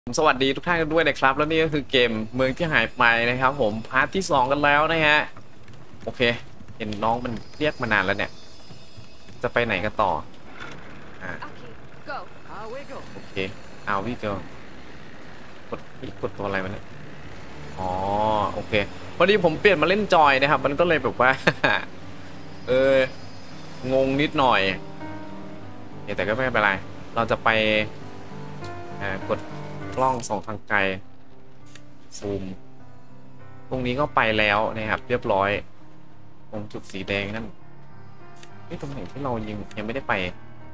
สวัสดีทุกท่านกันด้วยนะครับแล้วนี่ก็คือเกมเมืองที่หายไปนะครับผมพาร์ทที่2กันแล้วนะฮะโอเคเห็นน้องมันเรียกมานานแล้วเนี่ยจะไปไหนกันต่ออ่าโอเคเอาวิเกลกดตัวอะไรมันเนี่ยอ๋อโอเคพอดีผมเปลี่ยนมาเล่นจอยนะครับมันก็เลยแบบว่า เอองงนิดหน่อยแต่ก็ไม่เป็นไรเราจะไปกดกล้องส่องทางไกลซูมตรงนี้ก็ไปแล้วนะครับเรียบร้อยตรงจุดสีแดงนั่นนี่ตรงไหนที่เรายังไม่ได้ไป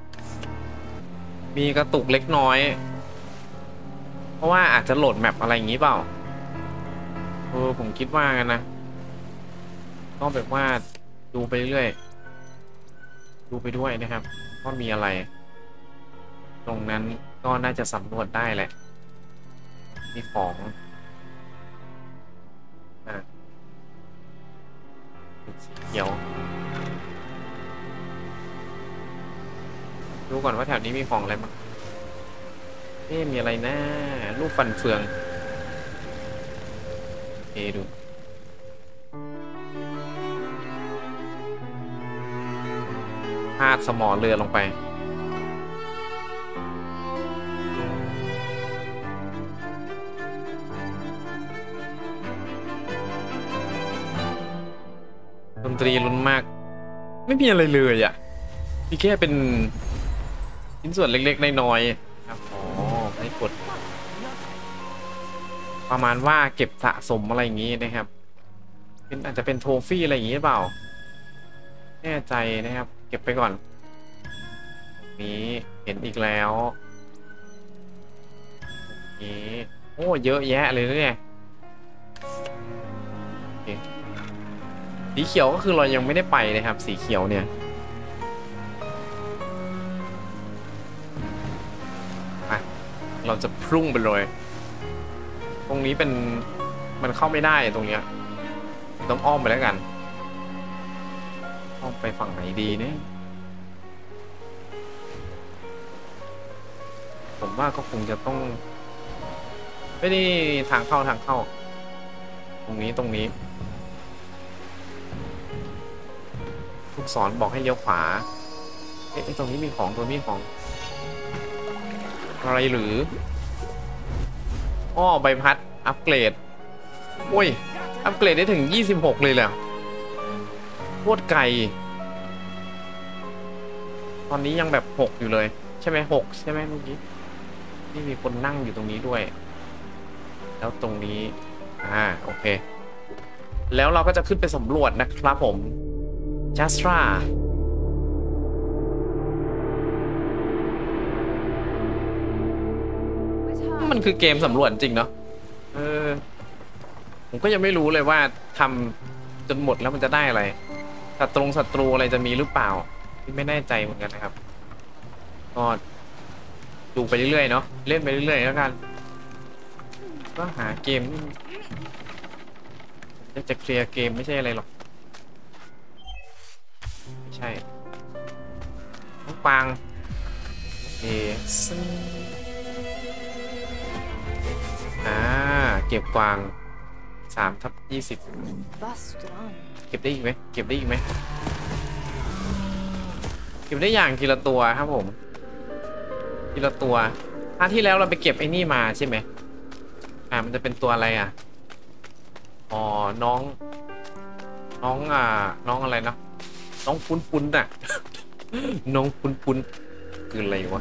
มีกระตุกเล็กน้อยเพราะว่าอาจจะโหลดแมปอะไรอย่างนี้เปล่าผมคิดว่ากันนะก็แบบว่าดูไปเรื่อยดูไปด้วยนะครับว่ามีอะไรตรงนั้นก็น่าจะสำรวจได้แหละมีของสีเขียวดูก่อนว่าแถวนี้มีของอะไรบ้างมีอะไรนะลูกฟันเฟืองดูพาดสมอเรือลงไปดนตรีลุ้นมากไม่มีอะไรเลยอ่ะมีแค่เป็นชิ้นส่วนเล็กๆน้อยๆครับอ๋อให้กดประมาณว่าเก็บสะสมอะไรอย่างนี้นะครับเป็นอาจจะเป็นโทฟี่อะไรอย่างนี้หรือเปล่าแน่ใจนะครับเก็บไปก่อนนี้เห็นอีกแล้วนี้โอ้เยอะแยะเลยเนี่ยสีเขียวก็คือเรายังไม่ได้ไปนะครับสีเขียวเนี่ยเราจะพุ่งไปเลยตรงนี้เป็นมันเข้าไม่ได้ตรงเนี้ยต้องอ้อมไปแล้วกันอ้อมไปฝั่งไหนดีเนี่ยผมว่าก็คงจะต้องไม่ได้ทางเข้าตรงนี้ลูกศรบอกให้เลี้ยวขวาตรงนี้มีของอะไรหรืออ้อใบพัดอัปเกรดโอ้ยอัปเกรดได้ถึง26เลยแหละโคตรไกลตอนนี้ยังแบบ6อยู่เลยใช่ไหม6ใช่ไหมเมื่อกี้ที่มีคนนั่งอยู่ตรงนี้ด้วยแล้วตรงนี้โอเคแล้วเราก็จะขึ้นไปสำรวจนะครับผมจัสตรามันคือเกมสำรวจจริงเนาะผมก็ยังไม่รู้เลยว่าทำจนหมดแล้วมันจะได้อะไรศัตรูอะไรจะมีหรือเปล่าที่ไม่แน่ใจเหมือนกันนะครับก็ดูไปเรื่อยๆเนาะเล่นไปเรื่อยๆแล้วกันก็หาเกมจะเคลียร์เกมไม่ใช่อะไรหรอกไม่ใช่น้องปางซึ่งเก็บกวาง3/20เก็บได้อีกไหมเก็บได้อย่างทีละตัวครับผมทีละตัวที่แล้วเราไปเก็บไอ้นี่มาใช่ไหมมันจะเป็นตัวอะไรอ๋อน้องอะไรนะน้องปุ้นน่ะ น้องปุ้นคืออะไรวะ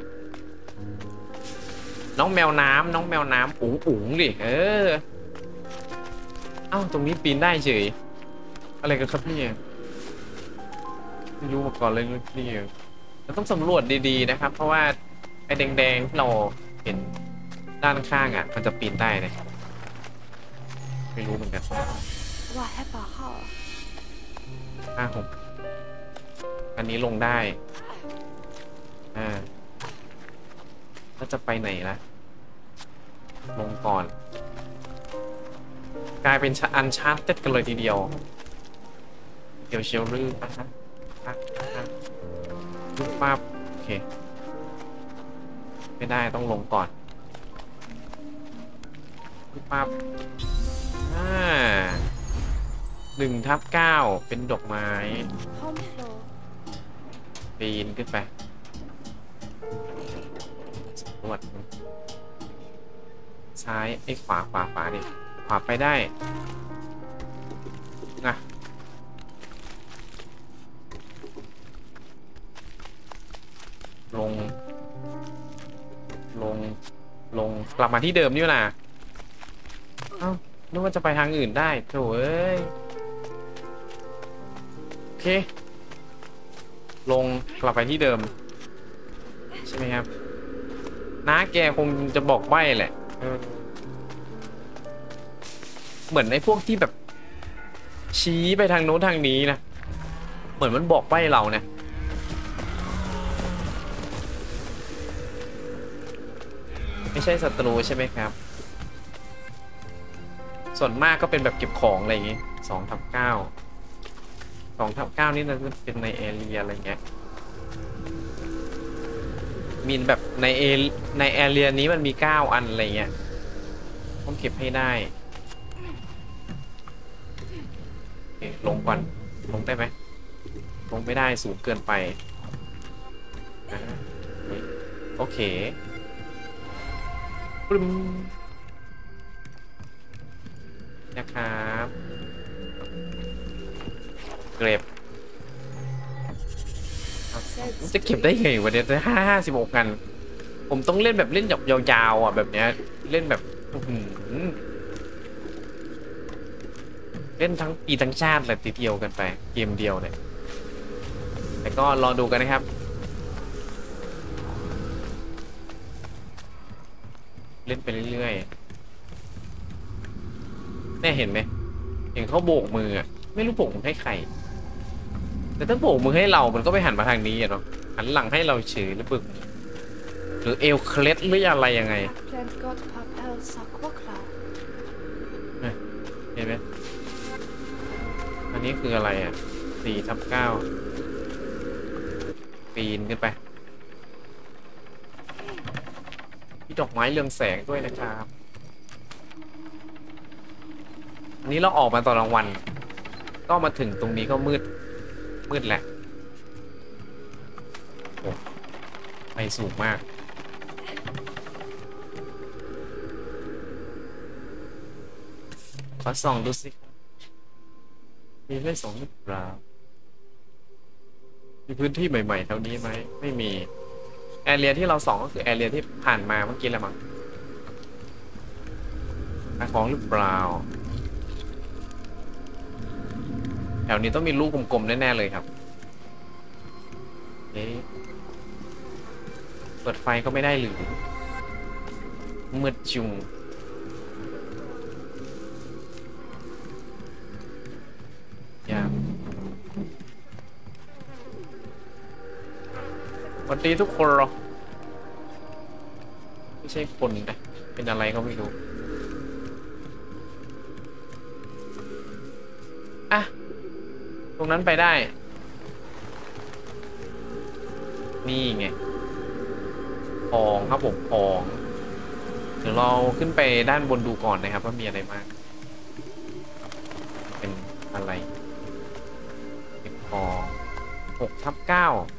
น้องแมวน้ำอุ๋งดิเอ้าตรงนี้ปีนได้เฉยอะไรกันครับเนี่ยไม่รู้มาก่อนเลยนี่เราต้องสำรวจดีๆนะครับเพราะว่าไอ้แดงๆที่เราเห็นด้านข้างมันจะปีนได้นะไม่รู้เหมือนกันว้าให้ปลาเข้าอันนี้ลงได้แล้วจะไปไหนล่ะลงก่อนกลายเป็นอันชาร์ตเต็ดกันเลยทีเดียวเดี๋ยวเชียวรื้อลูกฟ้าโอเคไม่ได้ต้องลงก่อนปั๊บ1/9เป็นดอกไม้ Home floor. ปีนขึ้นไปสำรวจซ้ายไอ้ขวาดิขวาไปได้นะลงกลับมาที่เดิมนี่นะเอ้านึกว่าจะไปทางอื่นได้โถ่เอ้ยโอเคลงกลับไปที่เดิมใช่ไหมครับน้าแกคงจะบอกใบ้แหละเหมือนในพวกที่แบบชี้ไปทางโน้นทางนี้นะเหมือนมันบอกใบ้เราเนี่ยไม่ใช่ศัตรูใช่ไหมครับส่วนมากก็เป็นแบบเก็บของอะไรอย่างงี้2/9นี่น่าจะเป็นในแอเรียอะไรเงี้ยมีแบบในแอเรียนี้มันมี9อันอะไรเงี้ยต้องเก็บให้ได้ลงก่อนลงได้ไหมลงไม่ได้สูงเกินไปโอเคปึ้มนะครับเก็บจะเก็บได้ไงวะเนี่ยจะ56กันผมต้องเล่นแบบเล่นยาวๆอ่ะแบบเนี้ยเล่นแบบเล่นทั้งปีทั้งชาติเลยทีเดียวกันไปเกมเดียวเนี่ยแต่ก็รอดูกันนะครับเล่นไปเรื่อยๆเนี่ยเห็นไหมเห็นเขาโบกมืออ่ะไม่รู้โบกมือให้ใครแต่ถ้าโบกมือให้เรามันก็ไม่หันมาทางนี้อ่ะเนาะหันหลังให้เราเฉยหรือบึกหรือเอลเคล็ดหรืออะไรยังไงเห็นไหมอันนี้คืออะไรอ่ะ4/9ปีนขึ้นไปมีดอกไม้เรืองแสงด้วยนะครับอันนี้เราออกมาตอนกลางวันก็มาถึงตรงนี้ก็มืดแหละโอ้ไปสูงมากขอส่องดูสิมีได้2หรือเปล่ามีพื้นที่ใหม่ๆแถวนี้ไหมไม่มีแอเรียที่เราส่องก็คือแอเรียที่ผ่านมาเมื่อกี้แหละมั้งหาของหรือเปล่าแถวนี้ต้องมีลูกกลมๆแน่ๆเลยครับเปิดไฟก็ไม่ได้หรือมืดจุงอย่างสวัสดีทุกคนหรอไม่ใช่คนนะเป็นอะไรก็ไม่รู้อ่ะตรงนั้นไปได้นี่ไงของครับผมของเดี๋ยวเราขึ้นไปด้านบนดูก่อนนะครับว่ามีอะไรบ้างเป็นอะไรเก็บของ6/9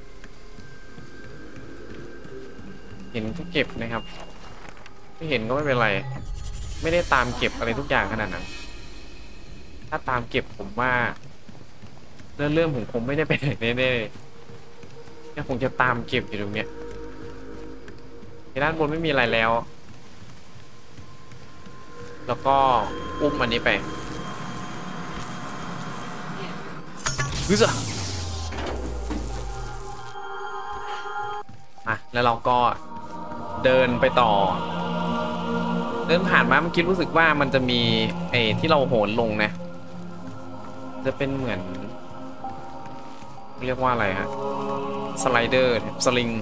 เห็นก็เก็บนะครับไม่เห็นก็ไม่เป็นไรไม่ได้ตามเก็บอะไรทุกอย่างขนาดนั้นถ้าตามเก็บผมว่าเรื่องผมคงไม่ได้ไปไหนแน่ๆเนี่ยคงจะตามเก็บอยู่ตรงเนี้ยในด้านบนไม่มีอะไรแล้วแล้วก็อุ้มอันนี้ไปฮึซ่ะแล้วเราก็เดินไปต่อเดินผ่านมาเมื่อกี้รู้สึกว่ามันจะมีไอ้ที่เราโหนลงนะจะเป็นเหมือนเรียกว่าอะไรฮะสไลเดอร์สลิง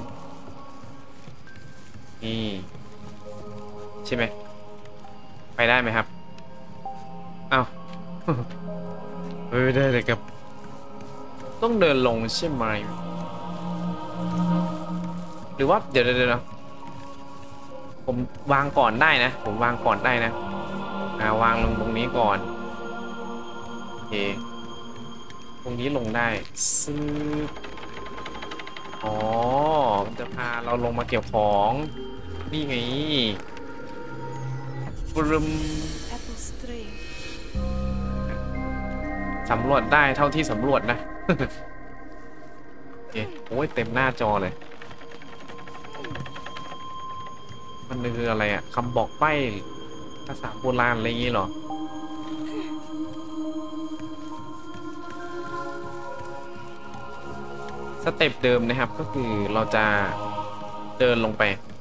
นี่ใช่ไหมไปได้ไหมครับอ้าวได้เลยครับต้องเดินลงใช่ไหมหรือว่าเดี๋ยวผมวางก่อนได้นะผมวางก่อนได้นะวางลงตรงนี้ก่อนโอเคตรงนี้ลงได้ซื้ออ๋อมันจะพาเราลงมาเก็บของนี่ไงปรึมสำรวจได้เท่าที่สำรวจนะโอเคโอ้ยเต็มหน้าจอเลยมันคืออะไรอะคำบอกใบ้ภาษาโบราณอะไรอย่างงี้เหรอสเต็ปเดิมนะครับก็คือเราจะเดินลงไป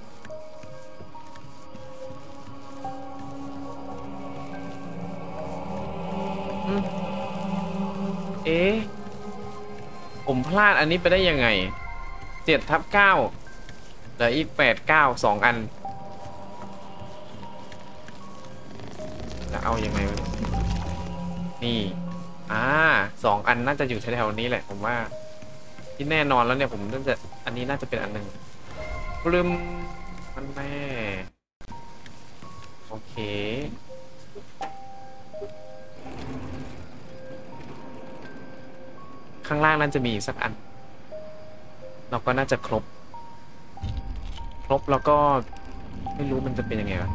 เอ๊ะผมพลาดอันนี้ไปได้ยังไง7/9เหลืออีก8 9 2 อันจะเอายังไงนี่2 อันน่าจะอยู่แถวๆนี้แหละผมว่าที่แน่นอนแล้วเนี่ยผมน่าจะอันนี้น่าจะเป็นอันหนึ่งปลืมมันแม่โอเคข้างล่างนั้นจะมีสักอันเราก็น่าจะครบแล้วก็ไม่รู้มันจะเป็นยังไงวะ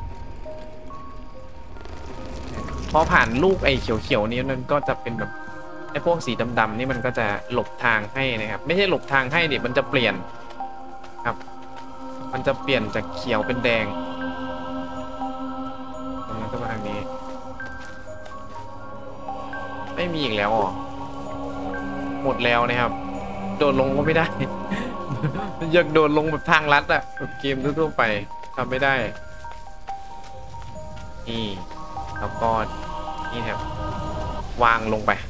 พอผ่านลูกไอ้เขียวๆนี้มันก็จะเป็นแบบไอ้พวกสีดำๆนี่มันก็จะหลบทางให้นะครับไม่ใช่หลบทางให้ดิมันจะเปลี่ยนครับมันจะเปลี่ยนจากเขียวเป็นแดงตรงนั้นก็มาทางนี้ไม่มีอีกแล้วหมดแล้วนะครับโดดลงก็ไม่ได้ อยากโดดลงแบบทางลัดอะแบบเกมทั่วๆไปทำไม่ได้นี่แล้วก็นี่ครับวางลงไป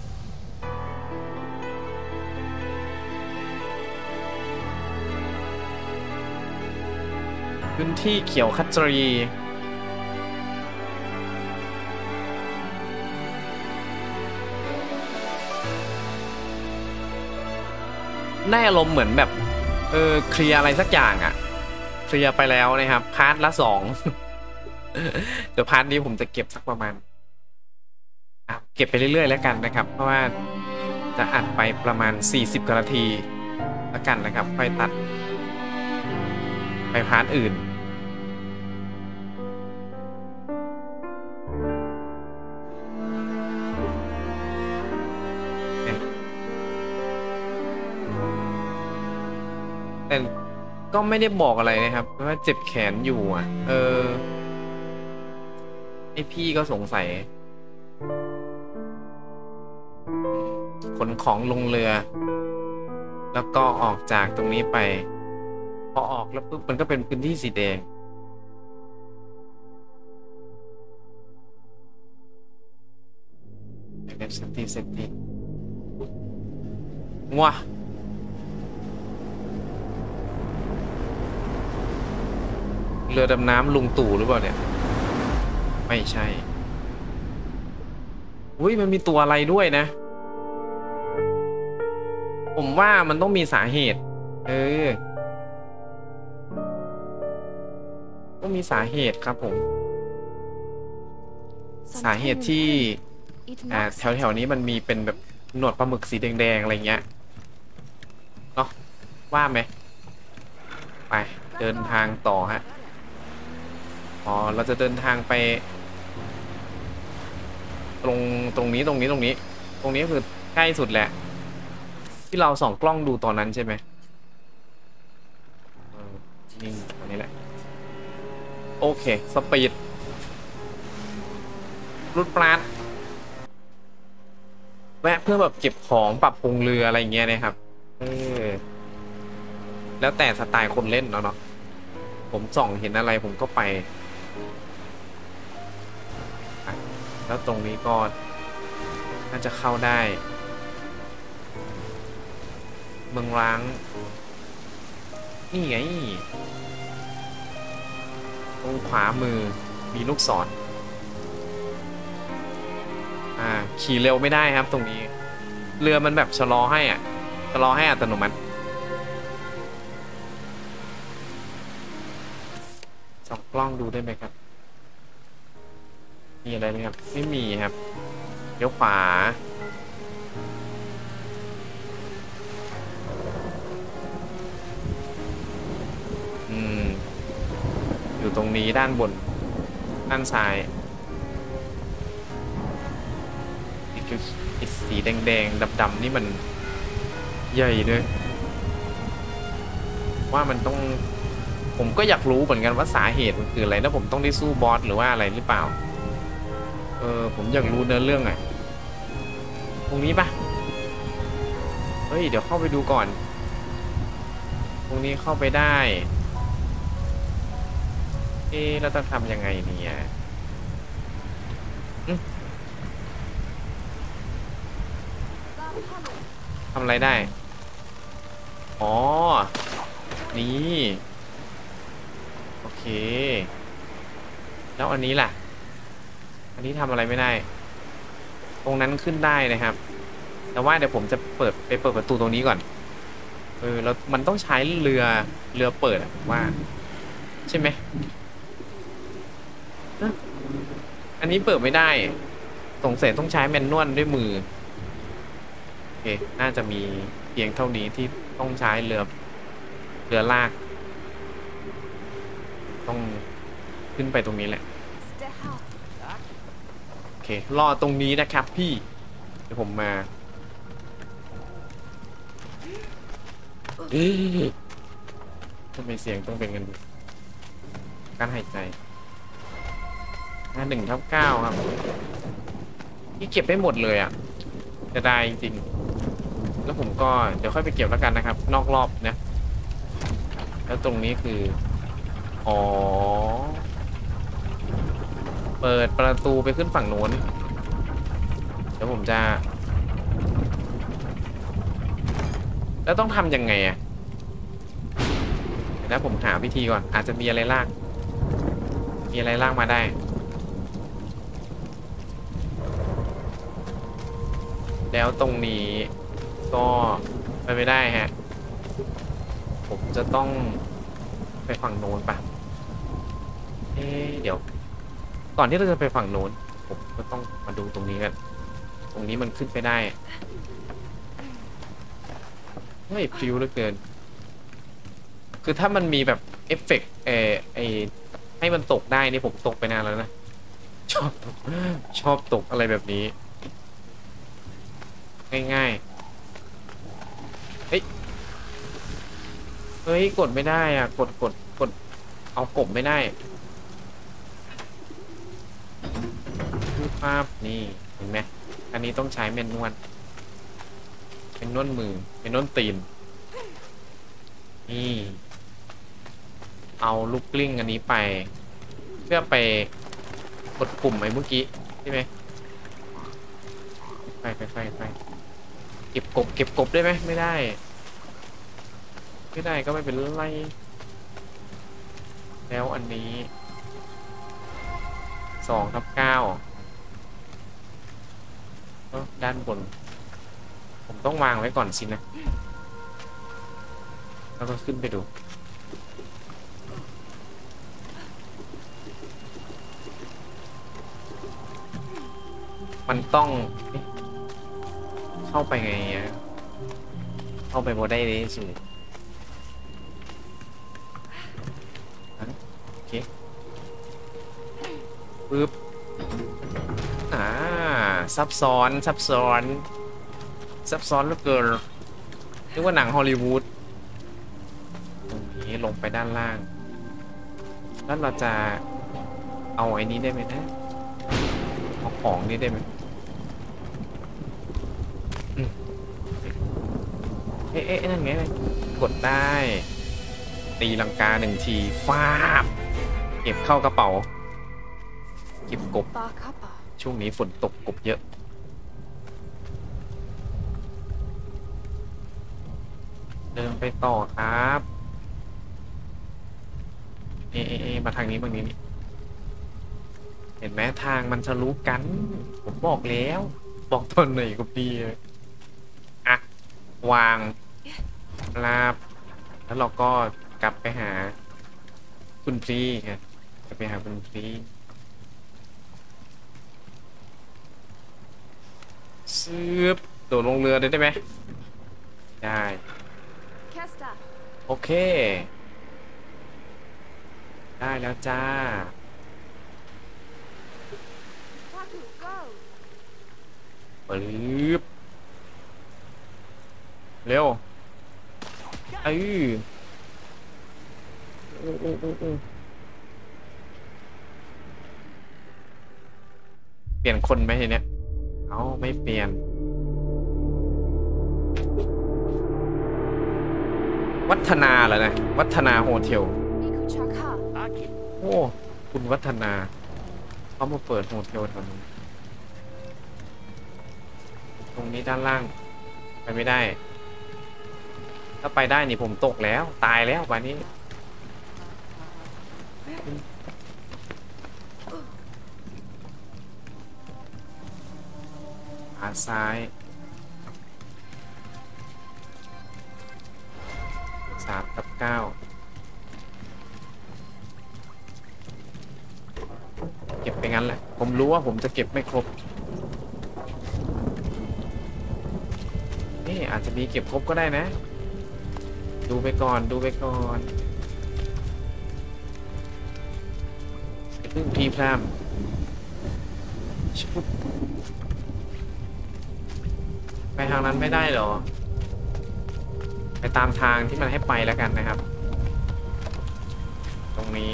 พื้นที่เขียวขจีได้อารมณ์เหมือนแบบเคลียร์อะไรสักอย่างอะเคลียร์ไปแล้วนะครับพาร์ทละ2 เดี๋ยวพาร์ทนี้ผมจะเก็บสักประมาณเก็บไปเรื่อยๆแล้วกันนะครับเพราะว่าจะอัดไปประมาณ40กว่านาทีแล้วกันนะครับค่อยตัดไปพาร์ทอื่นแต่ก็ไม่ได้บอกอะไรนะครับเพราะว่าเจ็บแขนอยู่ไอพี่ก็สงสัยขนของลงเรือแล้วก็ออกจากตรงนี้ไปพอออกแล้วปุ๊บมันก็เป็นพื้นที่สีแดงเซตตี้งัวเรือดำน้ำลุงตู่หรือเปล่าเนี่ยไม่ใช่อุ้ยมันมีตัวอะไรด้วยนะผมว่ามันต้องมีสาเหตุต้องมีสาเหตุครับผมสาเหตุที่แถวนี้มันมีเป็นแบบหนวดปลาหมึกสีแดงๆอะไรเงี้ยเนาะว่าไหมไปเดินทางต่อฮะเราจะเดินทางไปตรงนี้คือใกล้สุดแหละที่เราส่องกล้องดูตอนนั้นใช่ไหมนี่ตรงนี้แหละโอเคสปีดรุดปราดแวะเพื่อแบบเก็บของปรับปรุงเรืออะไรเงี้ยนะครับแล้วแต่สไตล์คนเล่นเนาะผมส่องเห็นอะไรผมก็ไปแล้วตรงนี้ก็น่าจะเข้าได้เมืองร้างนี่ไงตรงขวามือมีลูกศรขี่เร็วไม่ได้ครับตรงนี้เรือมันแบบชะลอให้อัตโนมัติส่องกล้องดูได้ไหมครับมีอะไรไหมครับไม่มีครับเลี้ยวขวาอืมอยู่ตรงนี้ด้านบนด้านซ้ายอีกคือไอ้สีแดงๆดำๆนี่มันใหญ่เลยว่ามันต้องผมก็อยากรู้เหมือนกันว่าสาเหตุมันคืออะไรแล้วผมต้องได้สู้บอสหรือว่าอะไรหรือเปล่าผมอยากรู้เนื้อเรื่องอ่ะตรงนี้ปะเฮ้ยเดี๋ยวเข้าไปดูก่อนตรงนี้เข้าไปได้เราจะทำยังไงเนี่ยอืมทำอะไรได้อ๋อนี่โอเคแล้วอันนี้ล่ะอันนี้ทำอะไรไม่ได้ตรงนั้นขึ้นได้นะครับแต่ว่าเดี๋ยวผมจะเปิดประตูตรงนี้ก่อนแล้วมันต้องใช้เรือเปิดอะผมว่าใช่ไหมเอ๊ะอันนี้เปิดไม่ได้สงสัยต้องใช้แมนนวลด้วยมือโอเคน่าจะมีเพียงเท่านี้ที่ต้องใช้เรือลากต้องขึ้นไปตรงนี้แหละโอเครอตรงนี้นะครับพี่เดี๋ยวผมมาเอ๊ะทำไมเสียงต้องเป็นกันการหายใจ1/9ครับที่เก็บได้หมดเลยอ่ะจะได้จริงๆแล้วผมก็เดี๋ยวค่อยไปเก็บแล้วกันนะครับนอกรอบนะแล้วตรงนี้คืออ๋อเปิดประตูไปขึ้นฝั่งโน้นเดี๋ยวผมจะแล้วต้องทำยังไงอ่ะเดี๋ยวนะผมหาวิธีก่อนอาจจะมีอะไรลากมาได้แล้วตรงนี้ก็ไปไม่ได้ฮะผมจะต้องไปฝั่งโน้นปะเดี๋ยวก่อนที่เราจะไปฝั่งโน้นผมก็ต้องมาดูตรงนี้กันตรงนี้มันขึ้นไปได้เฮ้ยพริ้วเหลือเกินคือถ้ามันมีแบบเอฟเฟกต์ให้มันตกได้นี่ผมตกไปนานแล้วนะชอบตกชอบตกอะไรแบบนี้ง่ายๆเฮ้ยกดไม่ได้อ่ะกดเอากบไม่ได้รูปภาพนี่เห็นไหมอันนี้ต้องใช้เมนนวลมือเมนนวลตีนนี่เอาลูกกลิ้งอันนี้ไปเพื่อไปกดปุ่มไอ้เมื่อกี้ใช่ไหมไปเก็บกบได้ไหมไม่ได้ก็ไม่เป็นไรแล้วอันนี้2/9ด้านบนผมต้องวางไว้ก่อนสินะแล้วก็ขึ้นไปดูมันต้องเข้าไปไงอ่ะเข้าไปบ่ได้เลยสิโอเคปึ๊บซับซ้อนเหลือเกินนึกว่าหนังฮอลลีวูดตรงนี้ลงไปด้านล่างแล้วเราจะเอาไอ้นี้ได้ไหมนะเอาของนี้ได้ไหมนั่นไงกดได้ตีลังกา1 ทีฟาบเก็บเข้ากระเป๋าเก็บกบช่วงนี้ฝนตกกบเยอะเดินไปต่อครับมาทางนี้บางนี้นี่เห็นไหมทางมันทะลุกันผมบอกแล้วบอกตอนไหนก็ดีอ่ะวางลาบแล้วเราก็กลับไปหาคุณพรีครับจะไปหาคุณพรีซื้อโดดลงเรือเลยได้ไหมได้ Kesta. โอเคได้แล้วจ้า Taku, go. ปึ๊บเร็วเอ้ยอู้เปลี่ยนคนไหมทีเนี้ยเอาไม่เปลี่ยนวัฒนาเหรอนะวัฒนาโฮเทล Iku Chaka. โอ้คุณวัฒนาเขามาเปิดโฮเทลแถวนี้ตรงนี้ด้านล่างไปไม่ได้ ถ้าไปได้นี่ผมตกแล้วตายแล้ววันนี้ขาซ้าย3 กับ 9เก็บไปงั้นแหละผมรู้ว่าผมจะเก็บไม่ครบนี่อาจจะมีเก็บครบก็ได้นะดูไปก่อนดูไปก่อนเพิ่งพีพรามชุบไปทางนั้นไม่ได้เหรอไปตามทางที่มันให้ไปแล้วกันนะครับตรงนี้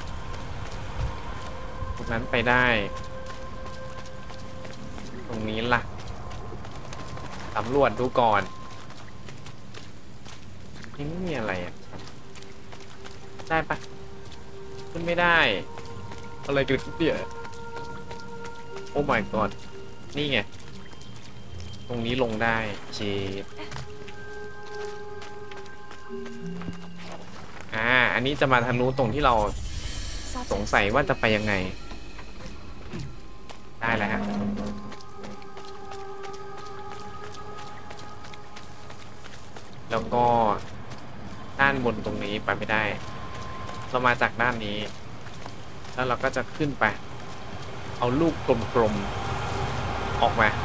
ตรงนั้นไปได้ตรงนี้ล่ะสำรวจดูก่อนนี่ไม่มีอะไรอ่ะได้ปะขึ้นไม่ได้อะไรเกิดขึ้นเนี่ยโอ้ my god นี่ไงตรงนี้ลงได้เจอันนี้จะมาทะลุตรงที่เราสงสัยว่าจะไปยังไงได้แล้วฮะแล้วก็ด้านบนตรงนี้ไปไม่ได้เรามาจากด้านนี้แล้วเราก็จะขึ้นไปเอาลูกกลมๆออกมา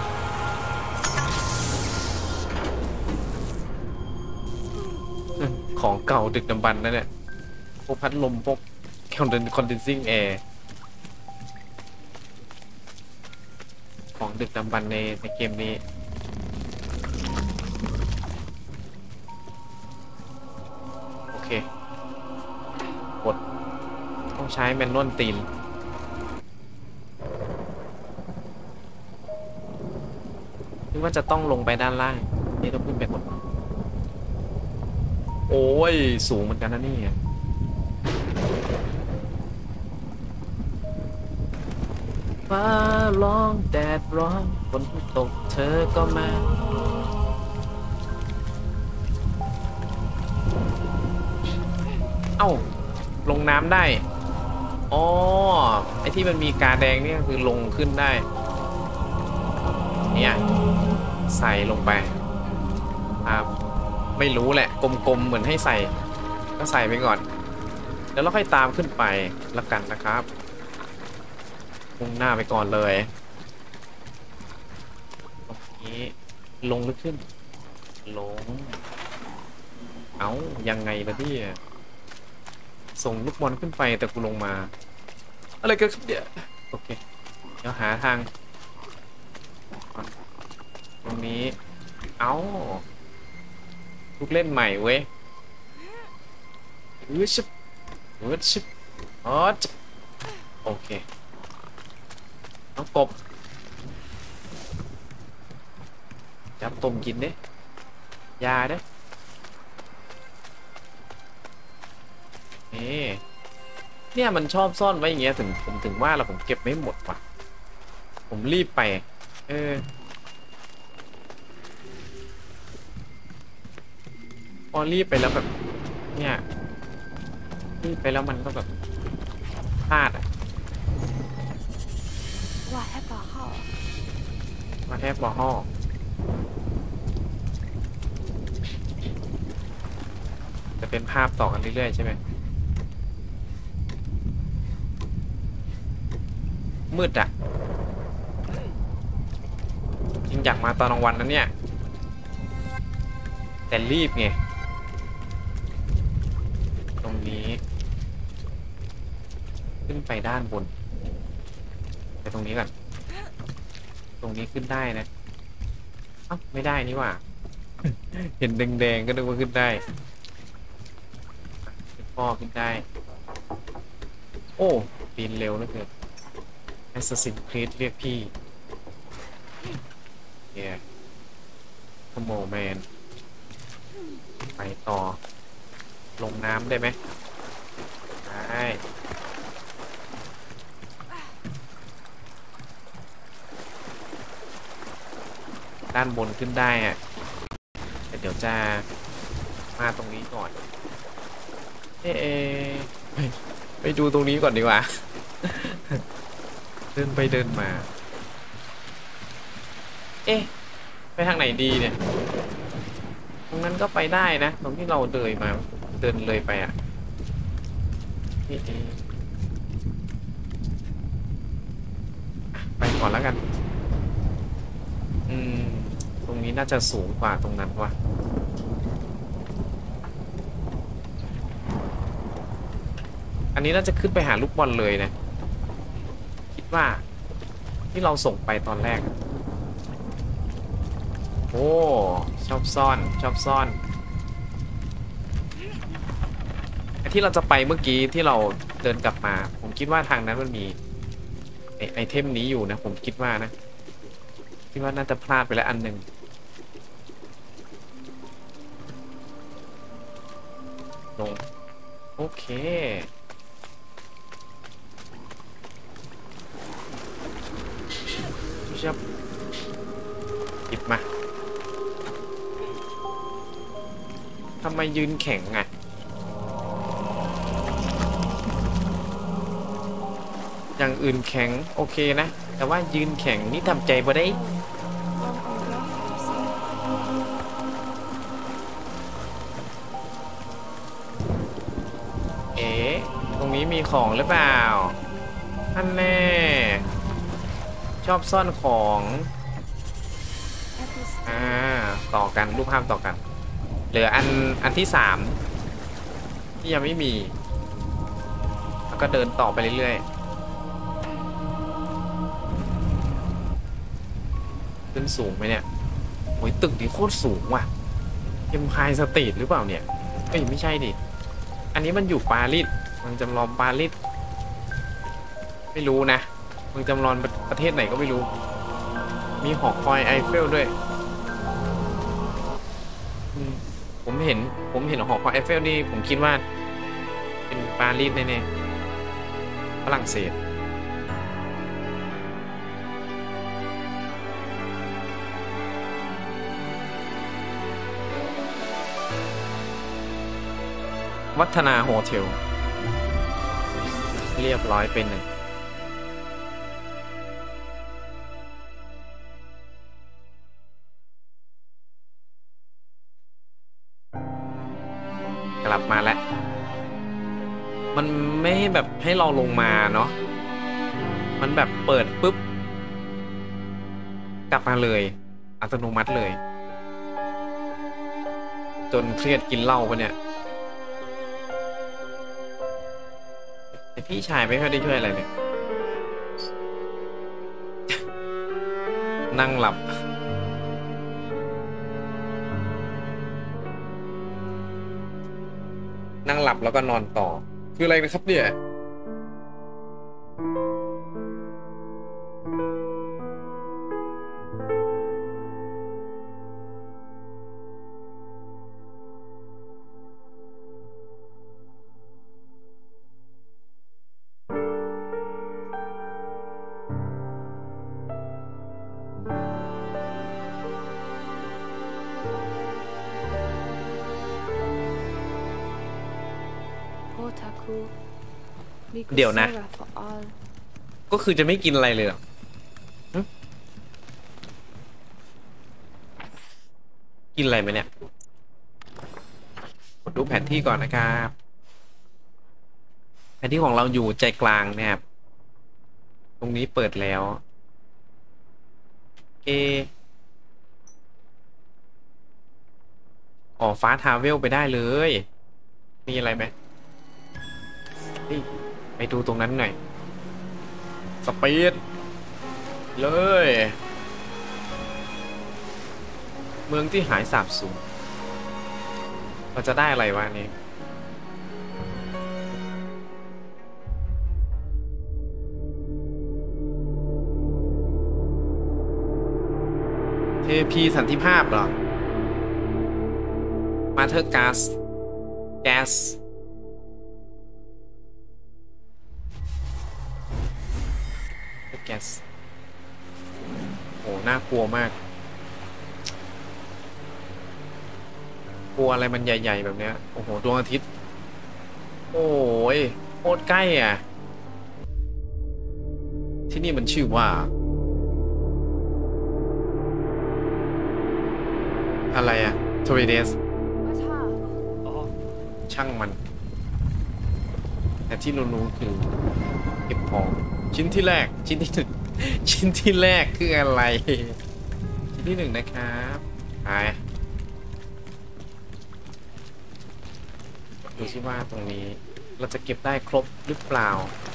ของเก่าดึกดำบรรพ์นั่นแหละพวกพัดลมพวกคอนเดนซิ่งแอร์ของดึกดำบรรพ์ในเกมนี้โอเคกดต้องใช้แมนนวลตีนนึกว่าจะต้องลงไปด้านล่างนี่ต้องขึ้นไปกดโอ้ยสูงเหมือนกันนะนี่ฟ้าร้องแดดร้อนฝนตกเธอก็มาเอ้าลงน้ำได้อ๋อไอที่มันมีกาแดงนี่คือลงขึ้นได้เนี่ยใส่ลงไปครับไม่รู้แหละกลมๆเหมือนให้ใส่ก็ใส่ไปก่อนแล้วเราค่อยตามขึ้นไปละกันนะครับมุ่งหน้าไปก่อนเลยตรงนี้ลงลึกขึ้นลงเอ้ายังไงล่ะพี่ส่งลูกบอลขึ้นไปแต่กูลงมาอะไรกันครับเนี่ยโอเคเดี๋ยวหาทางตรงนี้เอ้าลูกเล่นใหม่เว้ยชิบชิบอ๋อโอเคน้องกบจับต้มกินเด้ยาเด้เนี่ยมันชอบซ่อนไว้อย่างเงี้ยผมถึงว่าเราผมเก็บไม่หมดว่ะผมรีบไปพอรีบไปแล้วแบบเนี่ยรีบไปแล้วมันก็แบบพลาดอ่ะว่าแฮปปี้ฮอมาแทบบ่อห้อจะเป็นภาพต่อกันเรื่อยๆใช่ไหมมืดอ่ะจริงงอยากมาตอนกลางวันนั้นเนี่ยแต่รีบไงตรงนี้ขึ้นไปด้านบนไปตรงนี้ก่อนตรงนี้ขึ้นได้นะเอ้าไม่ได้นี่หว่า เห็นแดงๆก็นึกว่าขึ้นได้พ่อขึ้นได้โอ้ปีนเร็วเหลือเกิน Assassin's Creed เรียกพี่เนี่ยขโมยแมนไปต่อลงน้ำได้ไหมได้ด้านบนขึ้นได้อะแต่เดี๋ยวจะมาตรงนี้ก่อน เอ๊ะไปดูตรงนี้ก่อนดีกว่า เดินไปเดินมา เอ๊ะไปทางไหนดีเนี่ยตรงนั้นก็ไปได้นะตรงที่เราเดินมาเดินเลยไปอ่ะนี่ไปก่อนแล้วกันตรงนี้น่าจะสูงกว่าตรงนั้นว่ะอันนี้น่าจะขึ้นไปหาลูกบอลเลยนะคิดว่าที่เราส่งไปตอนแรกโอ้ชอบซ่อนชอบซ่อนไอ้ที่เราจะไปเมื่อกี้ที่เราเดินกลับมาผมคิดว่าทางนั้นมันมีไอเทมนี้อยู่นะผมคิดว่านะคิดว่าน่าจะพลาดไปแล้วอันหนึ่งลงโอเคชับหยิบมาทำไมยืนแข็งอ่ะอย่างอื่นแข็งโอเคนะแต่ว่ายืนแข็งนี่ทำใจบ่ได้เอ๊ะตรงนี้มีของหรือเปล่าอันแน่ชอบซ่อนของต่อกันรูปภาพต่อกันเหลืออันที่3ที่ยังไม่มีแล้วก็เดินต่อไปเรื่อยๆขึ้นสูงไหมเนี่ยโอ้ยตึกนี้โคตรสูงว่ะเอ็มไพร์สตรีทหรือเปล่าเนี่ยเอ้ยไม่ใช่ดิอันนี้มันอยู่ปารีสมันจำลองปารีสไม่รู้นะมันจำลองประเทศไหนก็ไม่รู้มีหอคอยไอเฟลด้วยผมเห็นหอคอยไอเฟลนี่ผมคิดว่าเป็นปารีสแน่ๆฝรั่งเศสวัฒนาโฮเทลเรียบร้อยเป็นหนึ่งกลับมาแล้วมันไม่ให้แบบให้เราลงมาเนาะมันแบบเปิดปุ๊บกลับมาเลยอัตโนมัติเลยจนเครียดกินเหล้าปะเนี่ยแต่พี่ชายไม่ค่อยได้ช่วยอะไรเลยนั่งหลับแล้วก็นอนต่อคืออะไรนะครับเนี่ยเดี๋ยวนะก็คือจะไม่กินอะไรเลยเหรอกินอะไรไหมเนี่ยกดดูแผนที่ก่อนนะครับแผนที่ของเราอยู่ใจกลางเนี่ยตรงนี้เปิดแล้วอ๋อฟ้าทราเวลไปได้เลยมีอะไรไหมเฮ้ยไปดูตรงนั้นหน่อยสปีดเลยเมืองที่หายสาบสูญเราจะได้อะไรวะนี่เทพีสันติภาพเหรอมาเธอร์แก๊สโอ้น่ากลัวมากกลัวอะไรมันใหญ่ๆแบบเนี้ยโอ้โหดวงอาทิตย์โอ้ยโคตรใกล้อ่ะที่นี่มันชื่อว่าอะไรอะโทรเดส Was haar. ช่างมัน แต่ที่รู้ๆคือเก็บของชิ้นที่แรกชิ้นที่หนึ่ง ชิ้นที่แรกคืออะไรชิ้นที่หนึ่งนะครับไปดูซิว่าตรงนี้เราจะเก็บได้ครบหรือเปล่า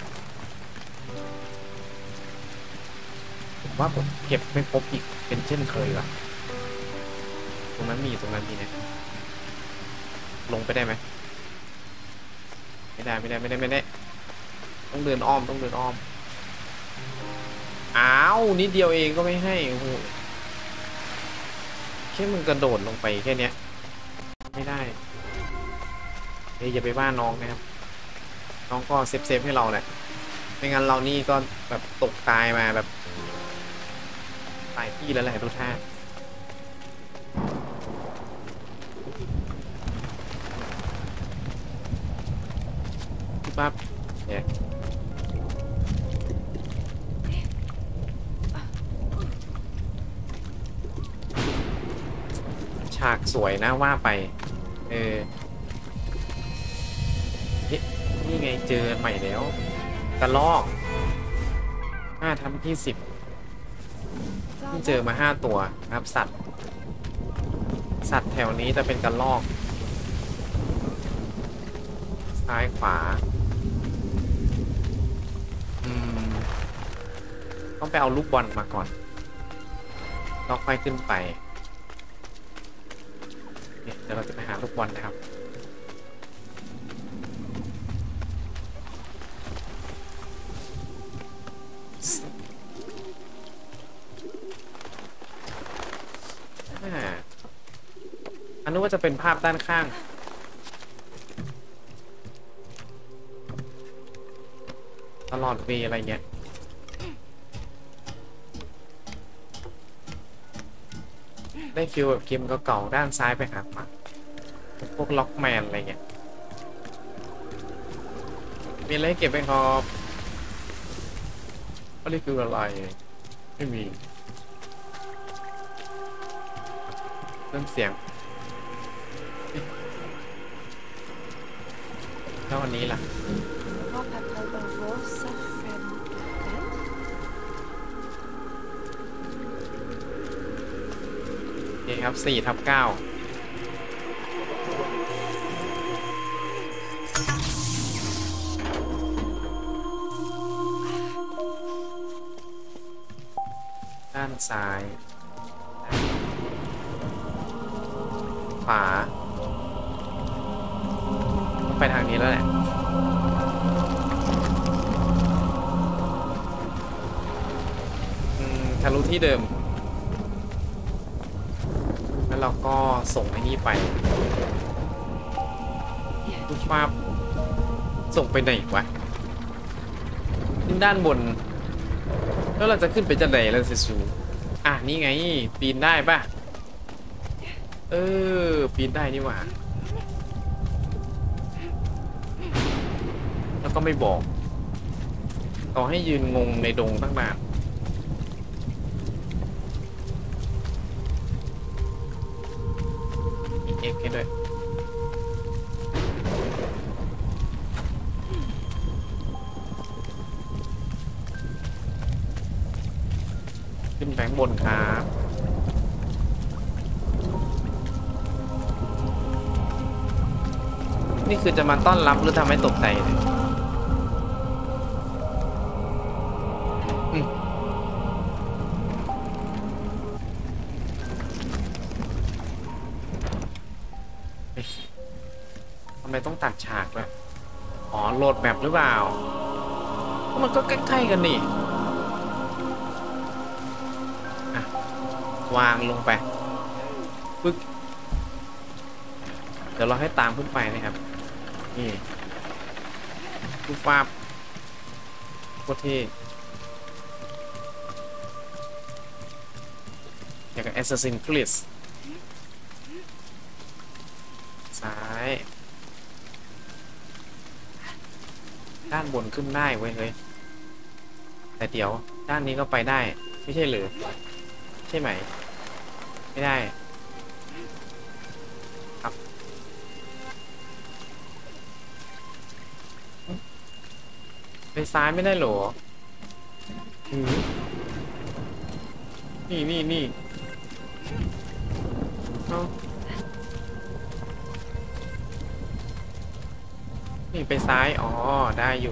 ผมว่าผมเก็บไม่ครบอีกเป็นเช่นเคยว่ะตรงนั้นมีนะลงไปได้ไหมไม่ได้ต้องเดินอ้อมอ้าวนิดเดียวเองก็ไม่ให้โอ้โหแค่มึงกระโดดลงไปแค่เนี้ยไม่ได้เฮ้ยอย่าไปว่าน้องนะครับน้องก็เซฟให้เราแหละไม่งั้นเรานี่ก็แบบตกตายมาแบบตายที่แล้วแหละทุกท่าปั๊บเนี่ยฉากสวยนะว่าไปเออนี่ไงเจอใหม่แล้วกระลอก5 ทับ 20ที่เจอมา5 ตัวนะครับสัตว์แถวนี้จะเป็นกระลอกซ้ายขวาต้องไปเอาลูกบอลมาก่อนแล้วค่อยขึ้นไปเดี๋ยวเราจะไปหาลูกบอลนะครับอันนู้นว่าจะเป็นภาพด้านข้างตลอดเวลอะไรเงี้ยได้ฟิลแบบเกมเก่าๆด้านซ้ายไปหาขวาพวกล็อกแมนอะไรเงี้ยมีอะไรให้เก็บไหมครับก็นี่คืออะไรไม่มีเริ่มเสียงแล้ววันนี้ล่ะ Rob hat mal bei Rosa Fremden. โอเคครับ4/9ด้านซ้ายขวาไปทางนี้แล้วแหละทะลุที่เดิมแล้วเราก็ส่งไอ้นี่ไปดูภาพส่งไปไหนวะขึ้นด้านบนแล้วเราจะขึ้นไปจะไหนแล้วสิสูนี่ไงปีนได้ป่ะปีนได้นี่หว่าแล้วก็ไม่บอกต่อให้ยืนงงในดงตั้งนานมีเอฟแค่ด้วยขึ้นแบงค์บนครับนี่คือจะมาต้อนรับหรือทำให้ตกใจเนี่ยอืมเฮ้ยทำไมต้องตัดฉากด้วยอ๋อโหลดแมปหรือเปล่ามันก็ใกล้ๆกันนี่อ่ะวางลงไปปึ๊กเดี๋ยวเราให้ตามขึ้นไปนะครับนี่ดูฟาบโคตรเท่อย่างกับ Assassin's Creed ซ้ายด้านบนขึ้นได้เว้ยเฮ้ยแต่เดี๋ยวด้านนี้ก็ไปได้ไม่ใช่หรือใช่ไหมไม่ได้ครับไปซ้ายไม่ได้หรออืมนี่เอ้านี่ไปซ้ายอ๋อได้อยู่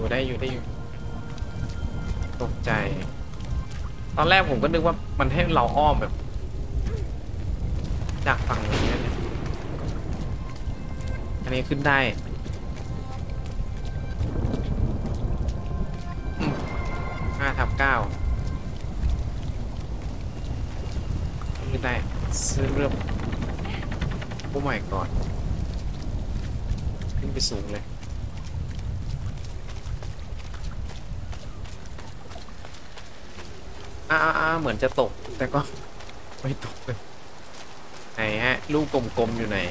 ตกใจตอนแรกผมก็นึกว่ามันให้เราอ้อมแบบจากฝั่งนี้เนี่ยอันนี้ขึ้นได้5/9ขึ้นได้ซื้อเริ่มโอ้ my god ขึ้นไปสูงเลยเหมือนจะตกแต่ก็ไม่ตกเลยไหนฮะลูกกลมๆอยู่ไหน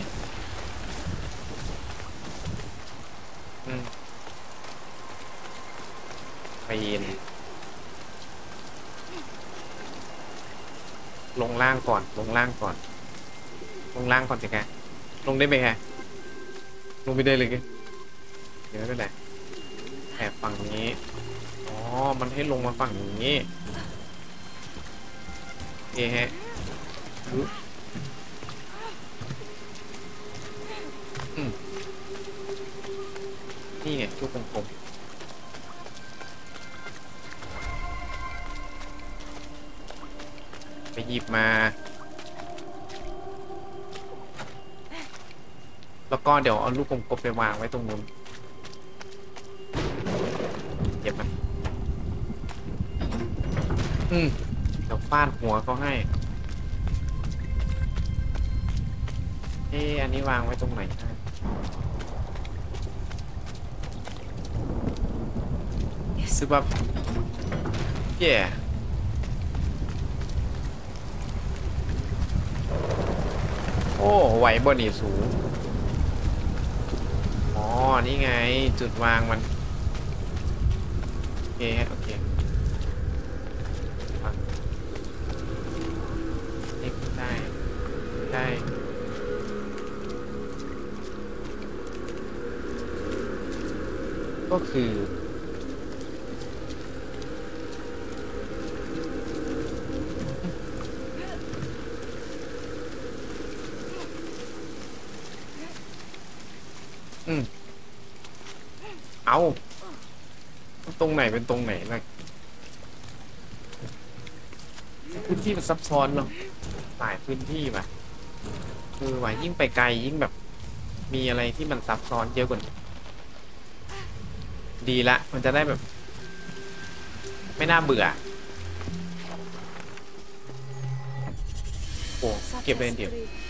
ไปยินลงล่างก่อนสิแกลงได้ไหมแกลงไม่ได้เลยแกเดี๋ยวไม่ได้แอบฝั่งนี้อ๋อมันให้ลงมาฝั่งนี้เอ๊ะนี่ไงลูกกลมๆไปหยิบมาแล้วก็เดี๋ยวเอาลูกกลมๆไปวางไว้ตรงนู้นเก็บมันเดี๋ยวฟาดหัวเขาให้อันนี้วางไว้ตรงไหนซึบับเย่โอ้ไหวบ่นี่สูงอ๋อนี่ไงจุดวางมันโอเคนี่ขึ้นได้ก็คือเอาตรงไหนเป็นตรงไหนล่ะพื้นที่มันซับซ้อนเนาะหลายพื้นที่ป่ะคือว่ายิ่งไปไกลยิ่งแบบมีอะไรที่มันซับซ้อนเยอะกว่านี้ดีละมันจะได้แบบไม่น่าเบื่อโอ้เก็บได้เดียว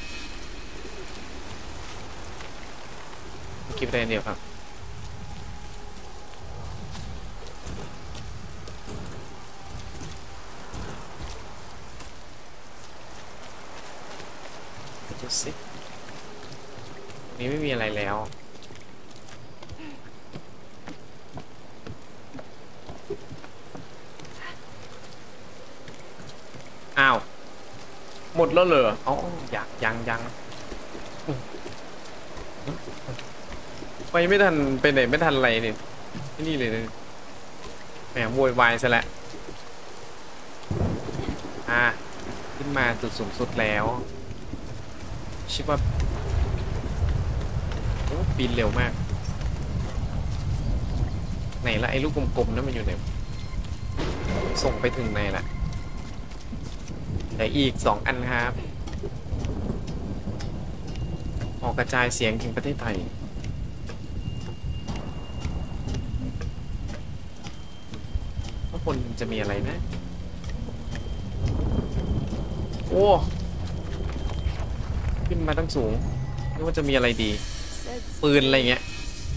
ครับดูสินี่ไม่มีอะไรแล้วอ้าวหมดแล้วเหรออ๋อยังไปไม่ทันไปไหนไม่ทันอะไรเนี่ยที่นี่เลยแหมโวยวายซะแล้วขึ้นมาจุดสูงสุดแล้วชิบว่าโอ้ปีนเร็วมากไหนละไอ้ลูกกลมๆนั่นมันอยู่ไหนส่งไปถึงไหนละแต่อีก2 อันครับออกกระจายเสียงถึงประเทศไทยข้างบนจะมีอะไรนะโอ้ขึ้นมาตั้งสูงนึกว่าจะมีอะไรดี Said ปืนอะไรเงี้ย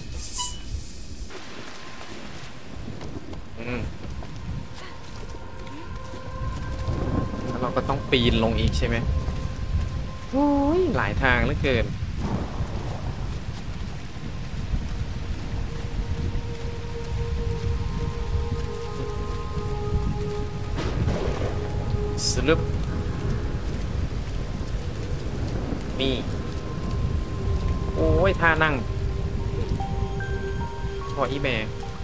แล้วเราก็ต้องปีนลงอีกใช่ไหมโอ้ยหลายทางเหลือเกินสรุปนี่โอ้ยท่านั่งพออีแม่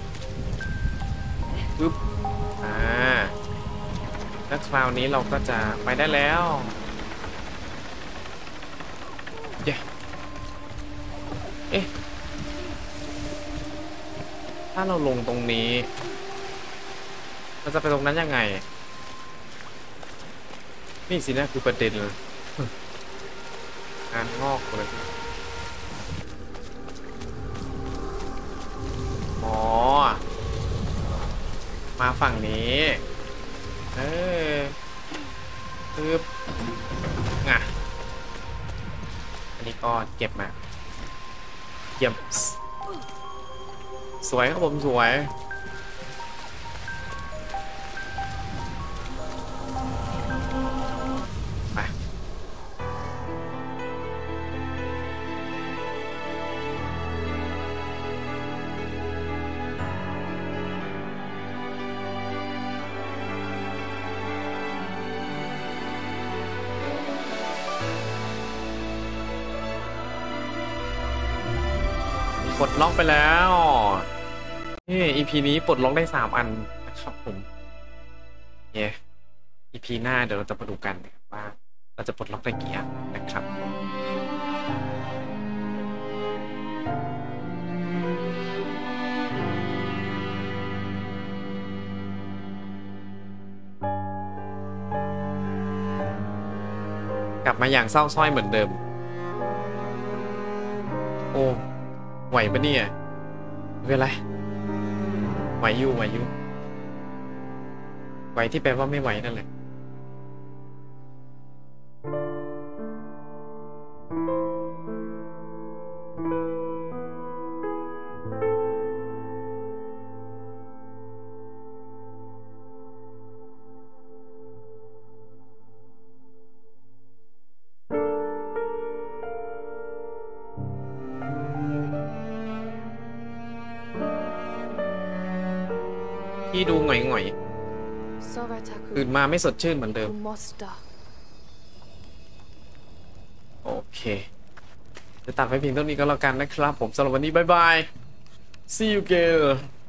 ปึ๊บแล้วคราวนี้เราก็จะไปได้แล้วเย้เอ๊ะถ้าเราลงตรงนี้เราจะไปตรงนั้นยังไงนี่สินะคือประเด็นเลยงานงอกเลยอ๋อมาฝั่งนี้ปึ๊บอ่ะอันนี้ก็เก็บมาเยี่ยมสวยครับผมสวยไปปลดล็อกไปแล้วนี่ EP นี้ปลดล็อกได้3 อันนะครับผมเย้ EP หน้าเดี๋ยวเราจะมาดูกันว่าเราจะปลดล็อกได้กี่อันนะครับกลับมาอย่างเศร้าส้อยเหมือนเดิมโอ้ไหวปะเนี่ยไม่เป็นไรไหวอยู่ไหวอยู่ไหวที่แปลว่าไม่ไหวนั่นแหละที่ดูหงอยๆ Sorataku ตื่นมาไม่สดชื่นเหมือนเดิม Kumosta. โอเคจะตัดไปเพียงเท่านี้ก็แล้วกันนะครับผมสำหรับวันนี้บ๊ายบาย see you again